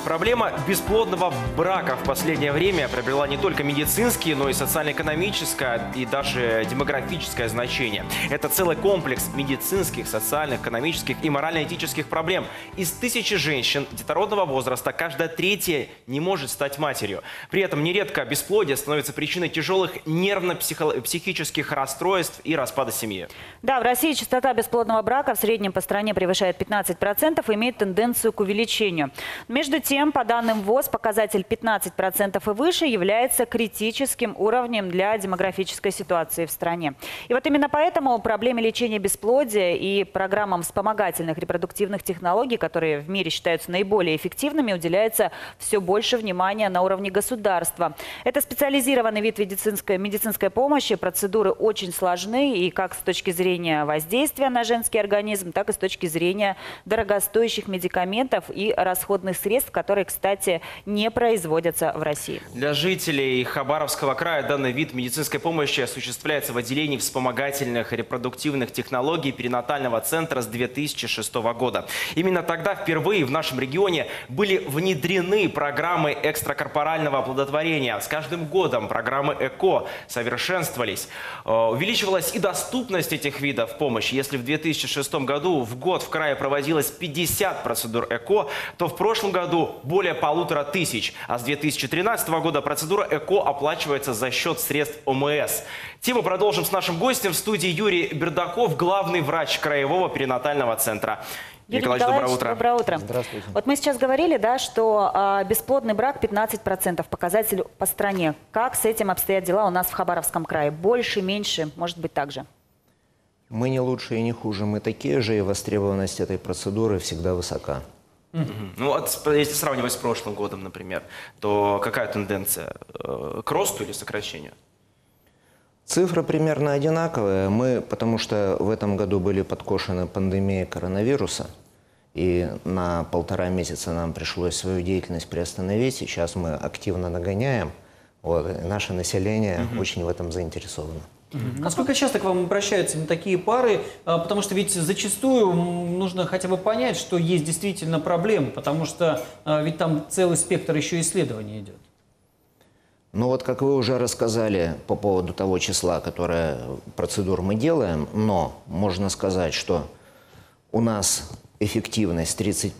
Проблема бесплодного брака в последнее время приобрела не только медицинские, но и социально-экономическое и даже демографическое значение. Это целый комплекс медицинских, социальных, экономических и морально-этических проблем. Из 1000 женщин детородного возраста каждая третья не может стать матерью. При этом нередко бесплодие становится причиной тяжелых нервно-психических расстройств и распада семьи. Да, в России частота бесплодного брака в среднем по стране превышает 15% и имеет тенденцию к увеличению. Между тем, по данным ВОЗ, показатель 15% и выше является критическим уровнем для демографической ситуации в стране. И вот именно поэтому проблеме лечения бесплодия и программам вспомогательных репродуктивных технологий, которые в мире считаются наиболее эффективными, уделяется все больше внимания на уровне государства. Это специализированный вид медицинской помощи. Процедуры очень сложны и как с точки зрения воздействия на женский организм, так и с точки зрения дорогостоящих медикаментов и расходных средств, которые, кстати, не производятся в России. Для жителей Хабаровского края данный вид медицинской помощи осуществляется в отделении вспомогательных репродуктивных технологий перинатального центра с 2006 года. Именно тогда впервые в нашем регионе были внедрены программы экстракорпорального оплодотворения. С каждым годом программы ЭКО совершенствовались. Увеличивалась и доступность этих видов помощи. Если в 2006 году в год в крае проводилось 50 процедур ЭКО, то в прошлом году более 1500. А с 2013 года процедура ЭКО оплачивается за счет средств ОМС. Тему продолжим с нашим гостем в студии. Юрий Бердаков, главный врач краевого перинатального центра. Юрий Николаевич, доброе утро. Здравствуйте. Вот мы сейчас говорили, да, что бесплодный брак 15%, показатель по стране. Как с этим обстоят дела у нас в Хабаровском крае? Больше, меньше, может быть, так же? Мы не лучше и не хуже. Мы такие же, и востребованность этой процедуры всегда высока. Ну, вот если сравнивать с прошлым годом, например, то какая тенденция? К росту или сокращению? Цифры примерно одинаковые. Потому что в этом году были подкошены пандемией коронавируса, и на 1,5 месяца нам пришлось свою деятельность приостановить. Сейчас мы активно нагоняем. Вот, и наше население очень в этом заинтересовано. Насколько часто к вам обращаются на такие пары? Потому что ведь зачастую нужно хотя бы понять, что есть действительно проблемы, потому что ведь там целый спектр еще исследований идет. Ну вот, как вы уже рассказали по поводу того числа, которое процедур мы делаем, но можно сказать, что у нас эффективность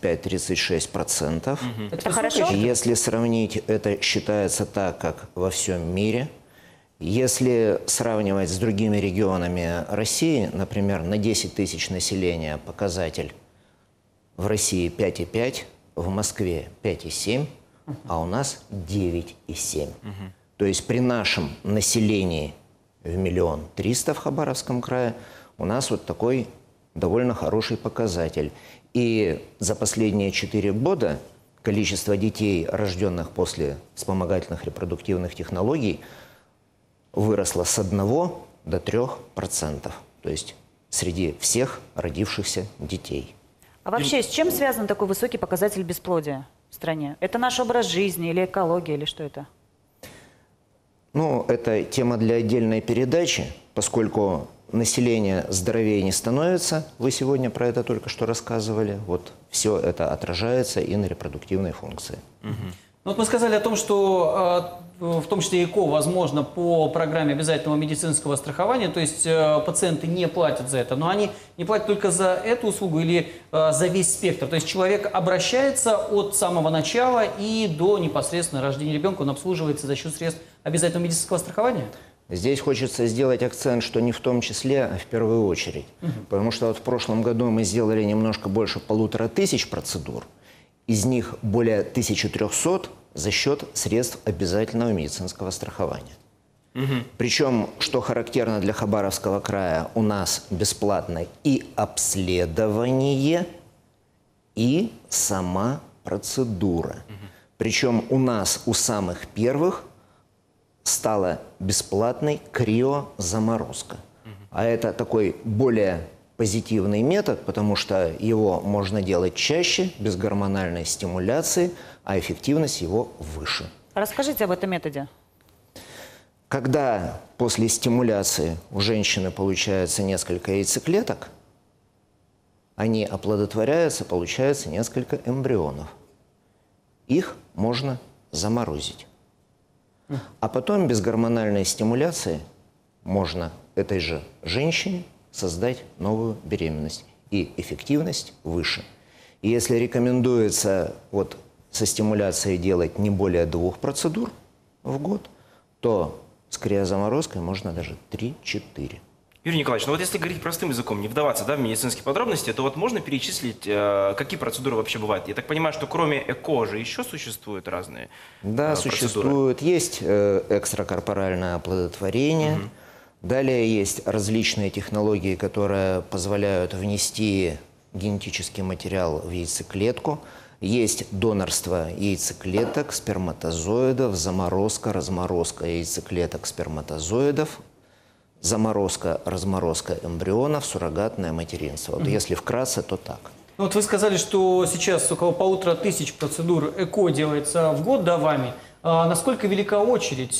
35-36%. Это хорошо? Если сравнить, это считается так, как во всем мире. Если сравнивать с другими регионами России, например, на 10 тысяч населения показатель в России 5,5, в Москве 5,7, а у нас 9,7. То есть при нашем населении в 1 300 000 в Хабаровском крае у нас вот такой довольно хороший показатель. И за последние 4 года количество детей, рожденных после вспомогательных репродуктивных технологий, выросло с 1 до 3%. То есть среди всех родившихся детей. А вообще, с чем связан такой высокий показатель бесплодия в стране? Это наш образ жизни или экология, или что это? Ну, это тема для отдельной передачи, поскольку население здоровее не становится. Вы сегодня про это только что рассказывали. Вот все это отражается и на репродуктивной функции. Вот мы сказали о том, что в том числе ЭКО возможно по программе обязательного медицинского страхования, то есть пациенты не платят за это, но они не платят только за эту услугу или за весь спектр. То есть человек обращается от самого начала и до непосредственно рождения ребенка, он обслуживается за счет средств обязательного медицинского страхования? Здесь хочется сделать акцент, что не в том числе, а в первую очередь. Потому что вот в прошлом году мы сделали немножко больше 1500 процедур. Из них более 1300 за счет средств обязательного медицинского страхования. Причем, что характерно для Хабаровского края, у нас бесплатно и обследование, и сама процедура. Причем у нас у самых первых стала бесплатной криозаморозка. А это такой более позитивный метод, потому что его можно делать чаще, без гормональной стимуляции, а эффективность его выше. Расскажите об этом методе. Когда после стимуляции у женщины получается несколько яйцеклеток, они оплодотворяются, получается несколько эмбрионов. их можно заморозить. А потом без гормональной стимуляции можно этой же женщине создать новую беременность. И эффективность выше. И если рекомендуется вот со стимуляцией делать не более 2 процедур в год, то с криозаморозкой можно даже 3-4. Юрий Николаевич, ну вот если говорить простым языком, не вдаваться в медицинские подробности, то вот можно перечислить, какие процедуры вообще бывают? Я так понимаю, что кроме ЭКО же еще существуют разные Да, процедуры. существует. Есть экстракорпоральное оплодотворение. Далее есть различные технологии, которые позволяют внести генетический материал в яйцеклетку. Есть донорство яйцеклеток, сперматозоидов, заморозка, разморозка яйцеклеток, сперматозоидов, заморозка, разморозка эмбрионов, суррогатное материнство. Вот если вкратце, то так. Ну, вот вы сказали, что сейчас около 1500 процедур ЭКО делается в год, да, вами. А насколько велика очередь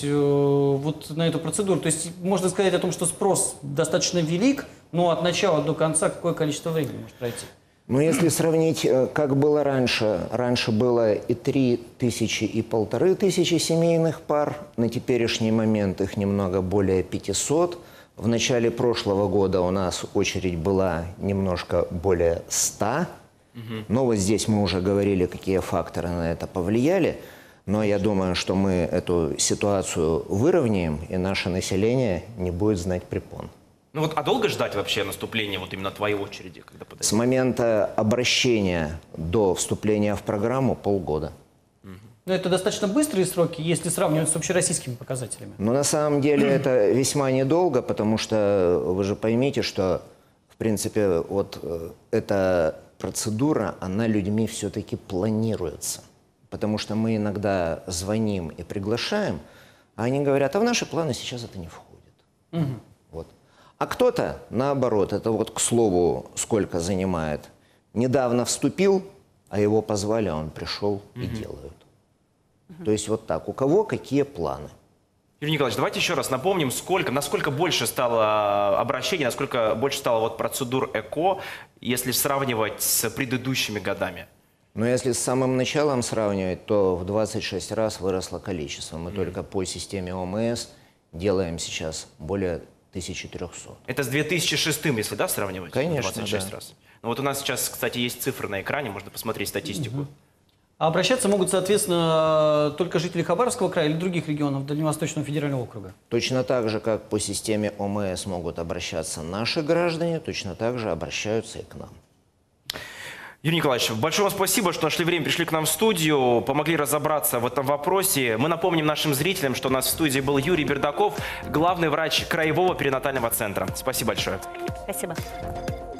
вот на эту процедуру? То есть можно сказать о том, что спрос достаточно велик, но от начала до конца какое количество времени может пройти? Ну, если сравнить, как было раньше, раньше было и 3000, и 1500 семейных пар, на теперешний момент их немного более 500. В начале прошлого года у нас очередь была немножко более 100. Но вот здесь мы уже говорили, какие факторы на это повлияли. Но я думаю, что мы эту ситуацию выровняем, и наше население не будет знать препон. Ну вот, а долго ждать вообще наступления вот именно твоей очереди, когда подойдет? С момента обращения до вступления в программу полгода. Но это достаточно быстрые сроки, если сравнивать с общероссийскими показателями. Но на самом деле это весьма недолго, потому что вы же поймите, что, в принципе, вот эта процедура, она людьми все-таки планируется. Потому что мы иногда звоним и приглашаем, а они говорят, а в наши планы сейчас это не входит. Вот. А кто-то, наоборот, это вот к слову, сколько занимает, недавно вступил, а его позвали, а он пришел и делают. То есть вот так, у кого какие планы. Юрий Николаевич, давайте еще раз напомним, насколько больше стало обращений, насколько больше стало вот процедур ЭКО, если сравнивать с предыдущими годами. Но если с самым началом сравнивать, то в 26 раз выросло количество. Мы только по системе ОМС делаем сейчас более 1300. Это с 2006, если да, сравнивать? Конечно, 26 да. раз. Ну вот у нас сейчас, кстати, есть цифры на экране, можно посмотреть статистику. А обращаться могут, соответственно, только жители Хабаровского края или других регионов Дальневосточного федерального округа? Точно так же, как по системе ОМС могут обращаться наши граждане, точно так же обращаются и к нам. Юрий Николаевич, большое вам спасибо, что нашли время, пришли к нам в студию, помогли разобраться в этом вопросе. Мы напомним нашим зрителям, что у нас в студии был Юрий Бердаков, главный врач Краевого перинатального центра. Спасибо большое. Спасибо.